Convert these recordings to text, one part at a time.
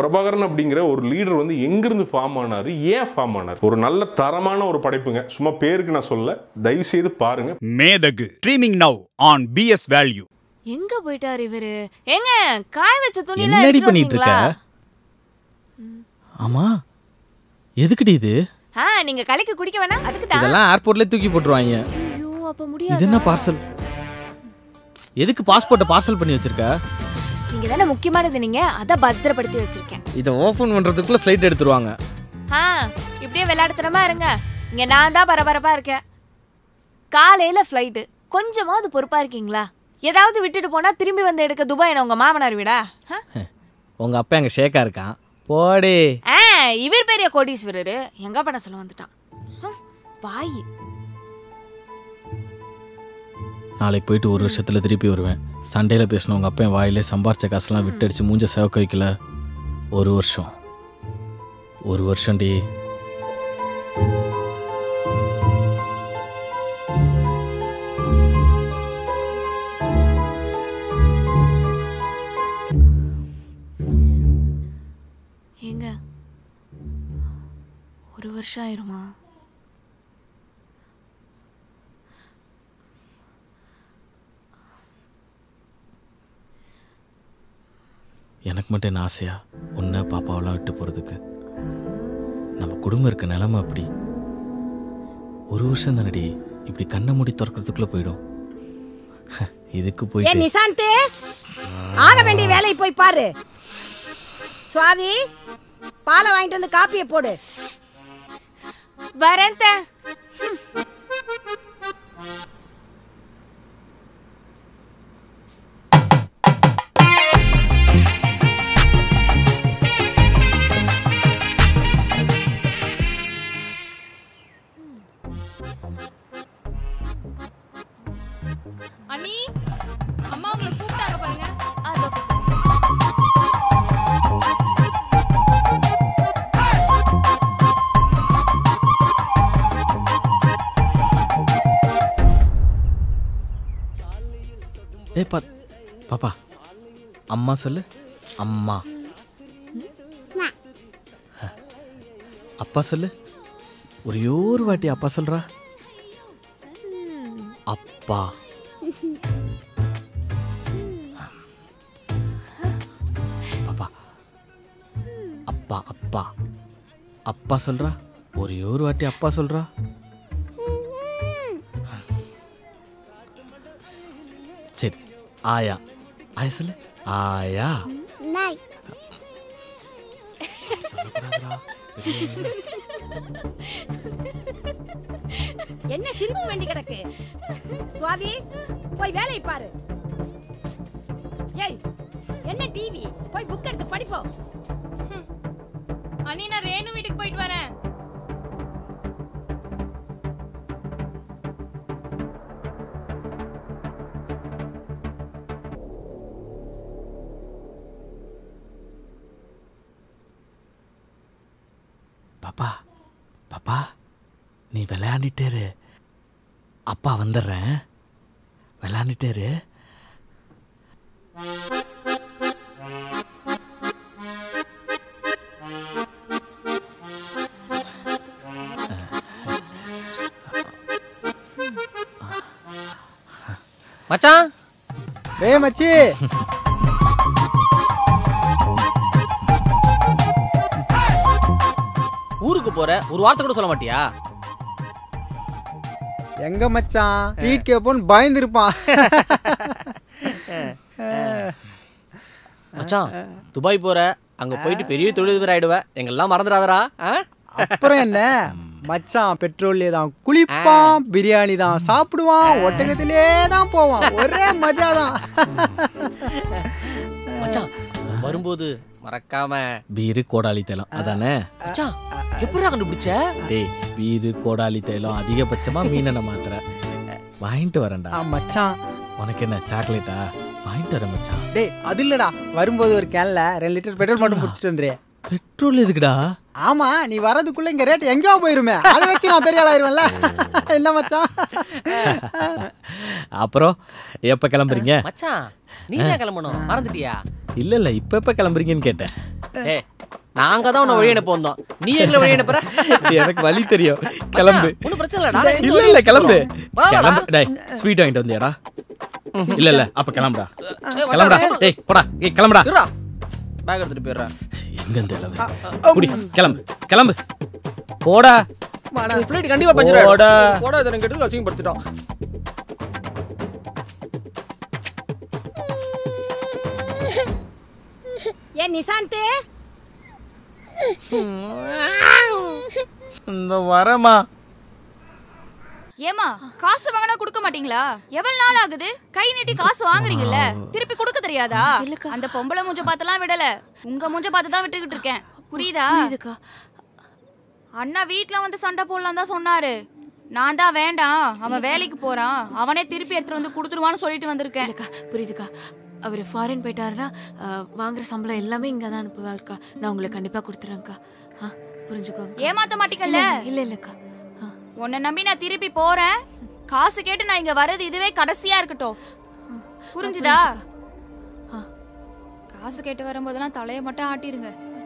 பிரபாகரன் அப்படிங்கிற ஒரு லீடர் வந்து எங்கிருந்து ஃபார்ம் ஆனாரு, ஏன் ஃபார்ம் ஆனார்? ஒரு நல்ல தரமான ஒரு படைப்புங்க. சும்மா பேருக்கு நான் சொல்ல, தயவு செய்து பாருங்க. Methagu streaming now on BS value. எங்க போயிட்டாரு இவரு? ஏங்க காய வச்ச துணி எல்லாம் என்னடி பண்ணிட்டு இருக்க? ஆமா எதுக்குடி இது? நீங்க கலைக்கு குடிக்க வேணாம், அதுக்கு தான். இதெல்லாம் ஏர்போர்ட்ல தூக்கி போட்டுருவாங்க. ஐயோ அப்ப முடியாது. இது என்ன பார்சல்? எதுக்கு பாஸ்போர்ட்டை பார்சல் பண்ணி வச்சிருக்க? நீங்க தானே முக்கியமானது, நீங்க அத பத்திரப்படுத்தி வச்சிருக்கேன். இதை ஓபன் பண்றதுக்குள்ள ஃப்ளைட் எடுத்துருவாங்க. இப்படியே விளையாடுத்தனமா இருங்க. இங்க நான் தான் பரபரப்பா இருக்கேன். காலையில ஃப்ளைட், கொஞ்சமாவது பொறுப்பா இருக்கீங்களா? ஏதாவது விட்டுட்டு போனா திரும்பி வந்து எடுக்க துபாய் உங்க மாமனார் வீடா? உங்க அப்பா எங்க ஷேக்கா இருக்கான் போடே. இவர் பெரிய கோடீஸ்வரரு, எங்க பண்ண சொல்ல வந்துட்டான் பாய். நாளைக்கு போயிட்டு ஒரு வருஷத்துல திருப்பி வருவேன். சண்டேல பேசின உங்க அப்பா வாயிலே சம்பாரிச்ச காசெல்லாம் விட்டடிச்சு மூஞ்ச சேவக்க வைக்கல. ஒரு வருஷம் டி. ஏங்க ஒரு வருஷம் ஆயிருமா? எனக்கு மட்டும் என்ன ஆசையா உன்னை பாப்பாவெல்லாம் விட்டு போறதுக்கு? நம்ம குடும்பம் இருக்க நிலைமை அப்படி. ஒரு வருஷம் தானடி, இப்படி கண்ணை மூடி திறக்கிறதுக்குள்ள போயிடும். இதுக்கு போய் நிசாந்தே ஆக வேண்டிய வேலையை போய் பாரு. சுவாதி பாலை வாங்கிட்டு வந்து காப்பியை போடு. வரேன். அண்ணி, அம்மா உங்களை கூப்பிட்டாங்க பாருங்க. பாப்பா அம்மா சொல்லு. அம்மா. அப்பா சொல்லு. ஒரே ஒரு வாட்டி அப்பா சொல்றா. அப்பா. பாப்பா அப்பா அப்பா அப்பா சொல்றா. ஒரே ஒரு வாட்டி அப்பா சொல்றா. சரி ஆயா. ஆயா சொல்லு. ஆயா. என்ன சிரிப்பு வேண்டி கிடக்கு? சுவாதி போய் வேலையை பாரு. ஏய் என்ன டிவி? போய் புக் எடுத்து படிப்போம். அண்ணி, நான் ரேணு வீட்டுக்கு போயிட்டு வரேன். பாப்பா பாப்பா நீ விளையாண்டுட்டேரு, அப்பா வந்துடுறேன். விளையாண்டுட்டேரு. மச்சான். மச்சி ஊருக்கு போற, ஒரு வார்த்தை கூட சொல்ல மாட்டியா? எங்க மச்சான் ட்ரீட் கேப்போன்னு பயந்துருப்பான். மச்சான் துபாய் போற, அங்க போயிட்டு பெரிய தொழிலதிபர் ஆயிடுவ, எங்கெல்லாம் மறந்துடாதரா. அப்புறம் என்ன மச்சான், பெட்ரோல்லே தான் குளிப்பான், பிரியாணி தான் சாப்பிடுவான், ஒட்டகத்திலே தான் போவான். ஒரே மஜா தான். மச்சான் வரும்போது மறக்காம பீரு கோடாலி தைலம் அதானே? மச்சான் எப்படிடா கண்டுபிடிச்ச? டேய் பீரு கோடாலி தைலம் அதிகபட்சமா மீனெண்ணெய் மாத்திரை வாங்கிட்டு வரேன்டா. மச்சான் உனக்கு என்ன சாக்லேட்டா? வாங்கிட்டு வரேன் மச்சான். டேய் அது இல்லடா, வரும்போது ஒரு கேன்ல 2 லிட்டர் பெட்ரோல் மட்டும் பிடிச்சிட்டு வந்துரு. பெட்ரோல் எதுக்குடா? ஆமா நீ வரதுக்குள்ள இங்க ரேட் எங்கேயோ போயிருமே, அதை வச்சு நான் பெரிய ஆளாயிருவேன்ல. என்ன மச்சான்? அப்புறம் எப்ப கிளம்புறீங்க? மச்சான் நீ தான் கிளம்பணும், மறந்துட்டியா? இல்ல இல்ல இப்ப எப்ப கிளம்புறீங்கன்னு கேட்டேன். ஏய், நாங்க தான் உன்னை வழி அனுப்ப வந்தோம், நீ எங்களை வழி அனுப்புற? எனக்கு வழி தெரியும், கிளம்பு. ஒன்னும் பிரச்சனை இல்லடா. இல்ல இல்ல கிளம்பு. கிளம்பு. டேய் ஸ்வீட் வாங்கிட்டு வந்தியாடா? இல்ல இல்ல அப்ப கிளம்புடா. கிளம்புடா. டேய் போடா. ஏய் கிளம்புடா. இருடா, பேக் எடுத்துட்டு போயிடுறா. எங்க இந்த அளவு? குடி கிளம்பு கிளம்பு. போடா. ஃப்ளைட் கண்டிப்பா பஞ்சர் ஆயிடும். போடா. போடா, இதை எனக்கு எடுத்து அசிங்கப்படுத்திட்டோம். ஏ நிசாந்த், இந்த வரமா. ஏமா காசு வாங்கினா கொடுக்க மாட்டீங்களா? எவ்வளவு நாள் ஆகுது கை நீட்டி காசு வாங்குறீங்கல்ல, திருப்பி கொடுக்க தெரியாதா? அந்த பொம்பளை மூஞ்ச பார்த்தெல்லாம் விடல, உங்க மூஞ்ச பார்த்து தான் விட்டுக்கிட்டு இருக்கேன். புரியுதா? அண்ணா வீட்ல வந்து சண்டை போடலாம் தான் சொன்னாரு. நான் தான் வேண்டாம், அவன் வேலைக்கு போறான், அவனே திருப்பி எடுத்துட்டு வந்து கொடுத்துருவான்னு சொல்லிட்டு வந்திருக்கேன். புரியுதுக்கா. அவர் ஃபாரின் போயிட்டாருன்னா வாங்குற சம்பளம் எல்லாமே இங்கே தான் அனுப்புவாருக்கா. நான் உங்களுக்கு கண்டிப்பாக கொடுத்துறேன்க்கா. புரிஞ்சுக்கோங்க. ஏமாத்த மாட்டீங்கல்ல? இல்லை இல்லைக்கா. உன்னை நம்பி நான் திருப்பி போறேன். காசு கேட்டு நான் இங்க வர்றது இதுவே கடைசியா இருக்கட்டும். புரிஞ்சுதா? காசு கேட்டு வரும்போதெல்லாம் தலையை மட்டும் ஆட்டிருங்க.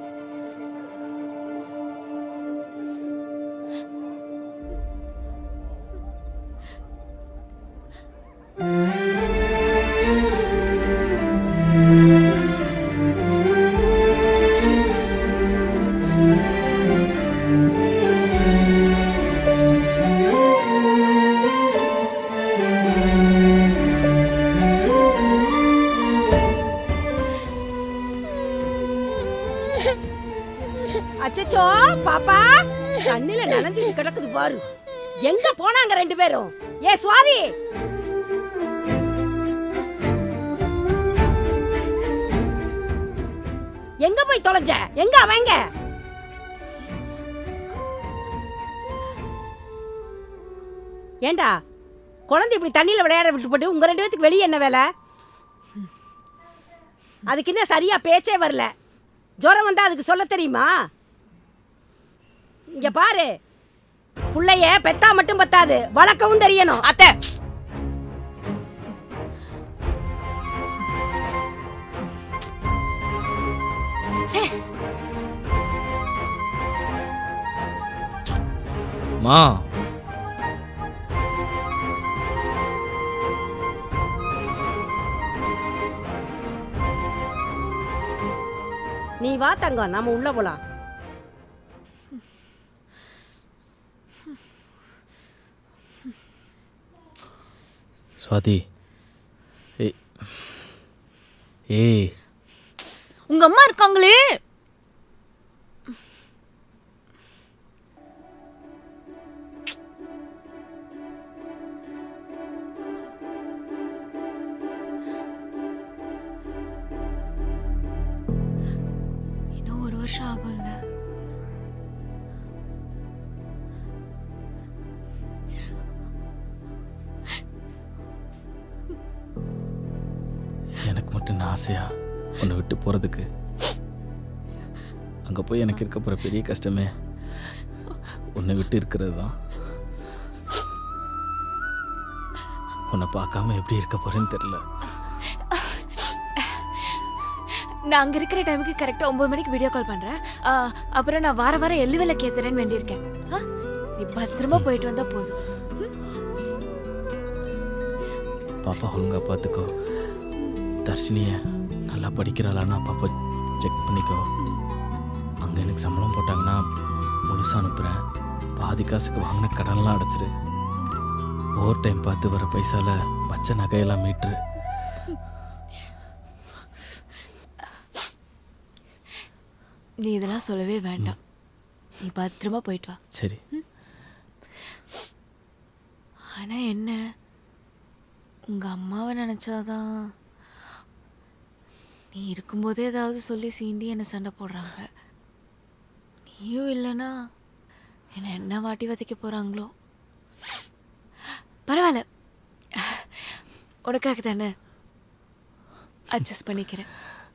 அச்சச்சோ பாப்பா, கண்ணுல நனைஞ்சு கிடக்குது பாரு. எங்க போனாங்க ரெண்டு பேரும்? ஏ சுவாதி, எங்க போய் தொலைஞ்ச? எங்க அவங்க? ஏண்டா குழந்தை இப்படி தண்ணியில விளையாட விட்டு போட்டு உங்க ரெண்டு பேத்துக்கு வெளியே என்ன வேலை? அதுக்கு என்ன சரியா பேச்சே வரல. ஜுரம் வந்தா அதுக்கு சொல்ல தெரியுமா? இங்க பாரு, புள்ளைய பெத்தா மட்டும் பத்தாது, வளர்க்கவும் தெரியணும். அத்தை, மா நீ வா தங்கம், நாம உள்ள போலாம். சுவாதி. ஏய் உங்க அம்மா இருக்காங்களே. இன்னும் 1 வருஷம் ஆகும்ல. எனக்கு மட்டும் ஆசையா உன்னை விட்டு போறதுக்கு. அங்க போய் எனக்கு இருக்க போற பெரிய கஷ்டமே உன்னை விட்டு இருக்கிறது தான். உன்னை பார்க்காம எப்படி இருக்க போறேன்னு தெரியல. நான் அங்கே இருக்கிற டைமுக்கு கரெக்டாக 9 மணிக்கு வீடியோ கால் பண்ணுறேன். அப்புறம் நான் வார வாரம் எள்ளு வேலை கேத்துறேன்னு வேண்டியிருக்கேன். நீ பத்திரமா போயிட்டு வந்தா போதும். பாப்பா ஒழுங்கா பார்த்துக்கோ. தர்ஷினிய நல்லா படிக்கிறாளான்னு பாப்பா செக் பண்ணிக்கோ. அங்கே எனக்கு சம்பளம் போட்டாங்கன்னா முழுசாக அனுப்புகிறேன். பாதி காசுக்கு வாங்கின கடன்லாம் அடைச்சிரு. ஓவர் டைம் பார்த்து வர பைசால வச்ச நகையெல்லாம் மீட்டுரு. நீ இதெல்லாம் சொல்லவே வேண்டாம். நீ பத்திரமா போயிட்டு வா. சரி. ஆனா என்ன, உங்க அம்மாவை நினைச்சாதான் நீ இருக்கும்போதே ஏதாவது சொல்லி சீண்டி என்ன சண்டை போடுறாங்க. நீயும் இல்லைன்னா என்ன வாட்டி வதைக்க போறாங்களோ. பரவாயில்ல, உனக்காக தானே அட்ஜஸ்ட் பண்ணிக்கிறேன்.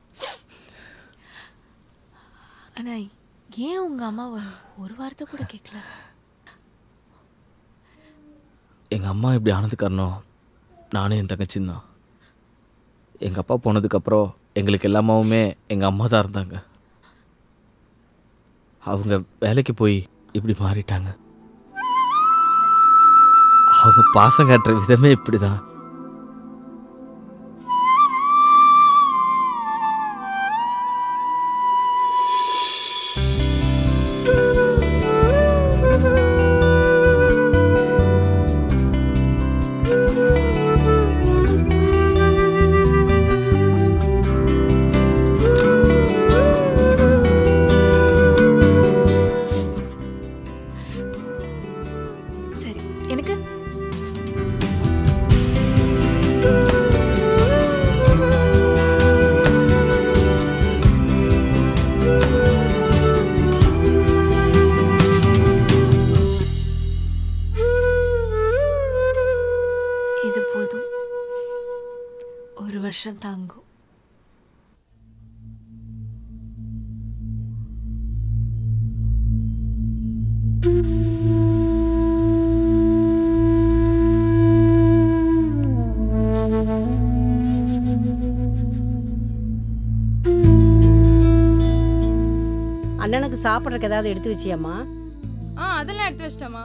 ஆனா ஏன் உங்க அம்மாவை ஒரு வார்த்தை கூட கேட்கல? எங்கள் அம்மா இப்படி ஆனது காரணம் நானும் என் தங்கச்சியும் தான். எங்கள் அப்பா போனதுக்கப்புறம் எங்களுக்கு எல்லாமாவுமே எங்கள் அம்மா தான் இருந்தாங்க. அவங்க வேலைக்கு போய் இப்படி மாறிட்டாங்க. அவங்க பாசம் காட்டுற விதமே இப்படி தான். சரி, எனக்கு இது போதும். 1 வருஷம் தாங்கும். அண்ணனுக்கு சாப்பிட்றதுக்கு ஏதாவது எடுத்து வச்சியாம்மா? அதெல்லாம் எடுத்து வச்சிட்டேம்மா.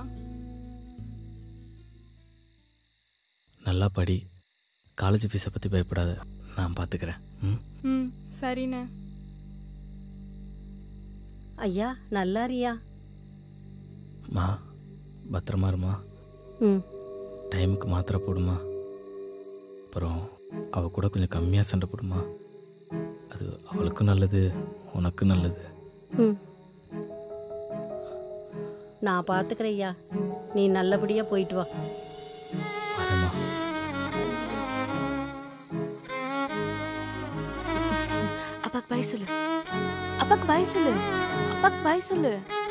நல்லா படி. காலேஜ் ஃபீஸை பற்றி பயப்படாத, நான் பார்த்துக்கிறேன். ம் சரிண்ணே. ஐயா நல்லா இருக்கியா? மா பத்திரமா இருமா. ம் டைமுக்கு மாத்திரை போடுமா. அப்புறம் அவள் கூட கொஞ்சம் கம்மியாக சண்டை போடுமா. அது அவளுக்கும் நல்லது, உனக்கும் நல்லது. ம் நான் பார்த்துக்கிறேன் ஐயா. நீ நல்லபடியாக போயிட்டு வா. வரேம்மா. அப்பாக்கு பாய் சொல்லு. அப்பாக்கு பாய் சொல்லு. அப்பாக்கு பாய் சொல்லு.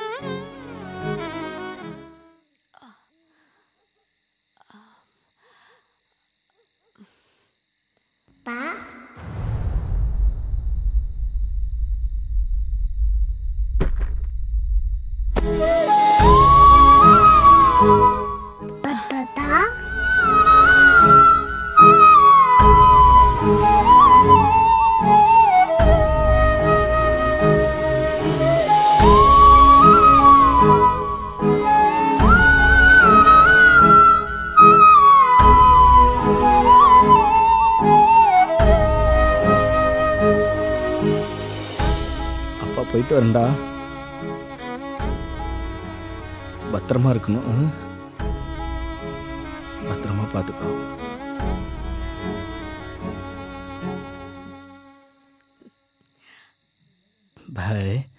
அப்பா போயிட்டு வரேன்டா. பத்திரமா இருக்கணும். பத்திரமா பார்த்துக்கோ. பாய்.